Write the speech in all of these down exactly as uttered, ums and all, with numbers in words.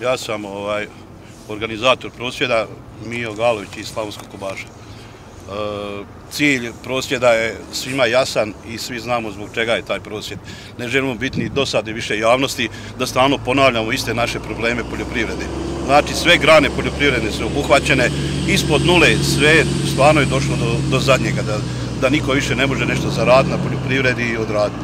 Ja sam ovaj, organizator prosvjeda Mijo Galović iz Slavonskog Kobaša. E, cilj prosvjeda je svima jasan i svi znamo zbog čega je taj prosvjed. Ne želimo biti ni dosade više javnosti da stalno ponavljamo iste naše probleme poljoprivrede. Znači sve grane poljoprivredne su obuhvaćene, ispod nule sve stvarno je došlo do, do zadnjega, da, da niko više ne može nešto zaraditi na poljoprivredi i odraditi.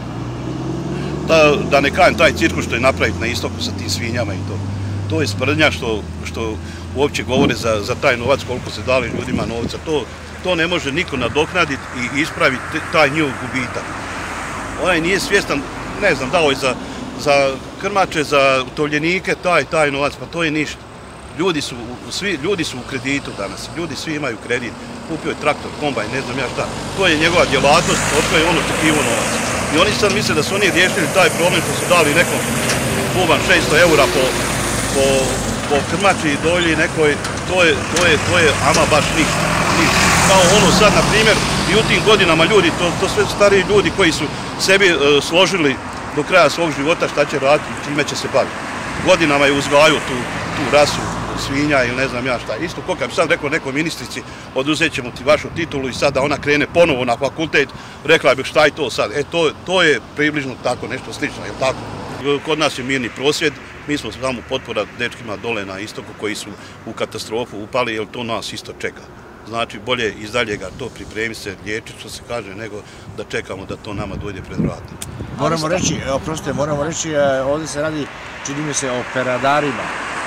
Da, da ne kažem taj cirkus što je napraviti na istoku sa tim svinjama i to. To je sprdnja što, što uopće govore za, za taj novac, koliko se dali ljudima novca. To, to ne može niko nadoknaditi i ispraviti taj njihov gubitak. Onaj nije svjestan, ne znam, dao je za, za krmače, za tovljenike, taj, taj novac, pa to je ništa. Ljudi su, svi, ljudi su u kreditu danas, ljudi svi imaju kredit, kupio je traktor, kombajn, ne znam ja šta. To je njegova djelatnost, od je on očekivao novac. I oni sad misle da su oni riješili taj problem što su dali nekom buban šesto eura po, po, po krmači i dolji nekoj, to je, to je, to je ama baš ništa. ništa. Kao ono sad, na primjer, i u tim godinama ljudi, to, to sve stariji ljudi koji su sebi e, složili do kraja svog života šta će raditi i čime će se baviti. Godinama je uzgajao tu, tu rasu svinja ili ne znam ja šta. Isto ko kad bi sad rekao nekoj ministrici, oduzet ćemo ti vašu titulu i sad da ona krene ponovo na fakultet, rekla bih šta je to sad. E to, to je približno tako, nešto slično, je li tako? Kod nas je mirni prosvjed, mi smo samo potpora dečkima dole na istoku koji su u katastrofu upali, jer to nas isto čeka. Znači bolje iz daljega to pripremi se, liječiti što se kaže, nego da čekamo da to nama dojde pred vrata. Moramo reći, oprostite, moramo reći, ovdje se radi, čini mi se, o peradarima.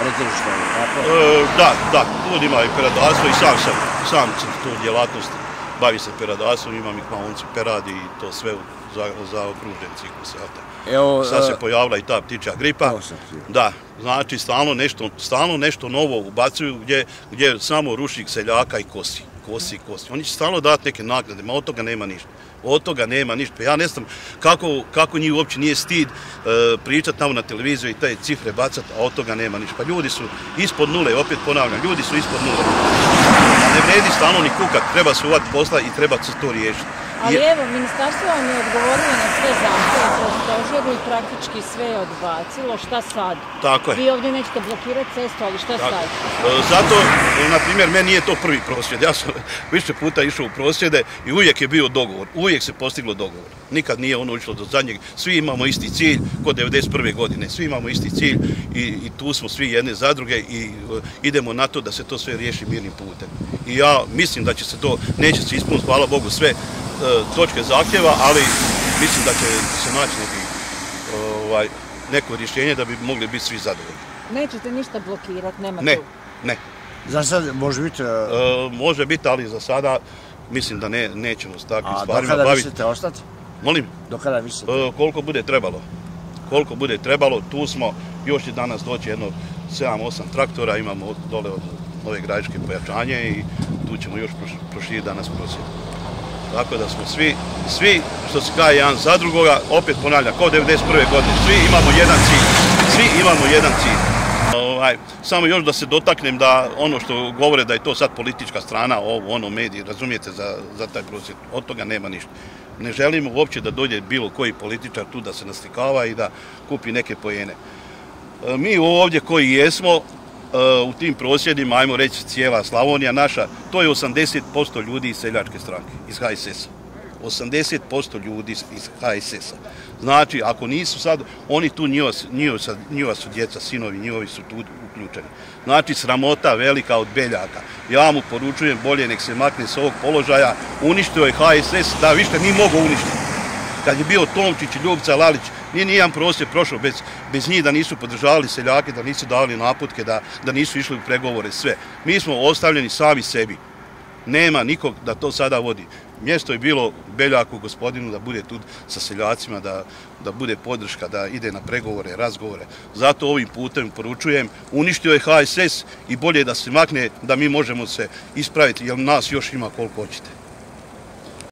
E, da, da, ovdje ima i peradarstvo i sam sam, sam sam tu djelatnost, bavi se peradarstvom, imam ih maonci peradi i to sve za, za okružen ciklus. Sad se pojavila i ta ptičja gripa. Da, znači stalno nešto, stalno nešto novo ubacuju gdje, gdje samo rušnik seljaka i kosi, kosi, kosi. Oni će stalno dati neke naknade, ma od toga nema ništa. Od toga nema ništa. Ja ne znam kako, kako njih uopće nije stid e, pričati tamo na televiziju i te cifre bacati, a od toga nema ništa. Pa ljudi su ispod nule, opet ponavljam, ljudi su ispod nule. A ne vredi stalno ni kukat, treba se uvati posla i treba se to riješiti. Ali evo, ministarstvo vam je odgovorilo na sve zahtjeve kroz stožer i praktički sve je odbacilo. Šta sad? Tako je. Vi ovdje nećete blokirati cestu, ali šta sad? Zato, na primjer, meni nije to prvi prosvjed. Ja sam više puta išao u prosvjede i uvijek je bio dogovor. Uvijek se postiglo dogovor. Nikad nije ono išlo do zadnjeg. Svi imamo isti cilj, kod devedeset prve godine. Svi imamo isti cilj i, i tu smo svi jedne zadruge i uh, idemo na to da se to sve riješi mirnim putem. I ja mislim da će se to, neće se ispuniti, hvala Bogu, sve točke zahtjeva, ali mislim da će se naći neki, ovaj, neko rješenje da bi mogli biti svi zadovoljni. Nećete ništa blokirati, nema ne, tu? Ne. Za sad može biti? Uh... E, može biti, ali za sada mislim da ne, nećemo s takvim A, stvarima baviti. A do kada mislite ostati? Molim? Do kada mislite? E, koliko bude trebalo. Koliko bude trebalo, tu smo, još će danas doći jedno sedam osam traktora, imamo dole od Nove Gradiške pojačanje i tu ćemo još proširiti danas prosvjed. Tako da smo svi, svi što se kaže jedan za drugoga, opet ponavljam, kao devedeset prve godine, svi imamo jedan cilj, svi imamo jedan cilj. Ovaj, samo još da se dotaknem da ono što govore da je to sad politička strana, ovo, ono, mediji, razumijete, za, za taj prosvjed, od toga nema ništa. Ne želimo uopće da dođe bilo koji političar tu da se naslikava i da kupi neke poene. Mi ovdje koji jesmo, u tim prosvjedima, ajmo reći cijela Slavonija naša, to je osamdeset posto ljudi iz seljačke stranke, iz ha es es a. osamdeset posto ljudi iz ha es es a. Znači, ako nisu sad, oni tu, njihova, njihova su djeca, sinovi, njihovi su tu uključeni. Znači, sramota velika od Beljaka. Ja mu poručujem bolje nek se makne s ovog položaja, uništio je ha es es, da više nije mogao uništiti. Kad je bio Tomčić i Ljubica Lalić, nije nijedan prosvjed prošao bez, bez njih da nisu podržavali seljake, da nisu dali naputke, da, da nisu išli u pregovore, sve. Mi smo ostavljeni sami sebi. Nema nikog da to sada vodi. Mjesto je bilo Beljaku, gospodinu, da bude tu sa seljacima, da, da bude podrška, da ide na pregovore, razgovore. Zato ovim putem poručujem, uništio je ha es es i bolje da se makne, da mi možemo se ispraviti, jer nas još ima koliko hoćete.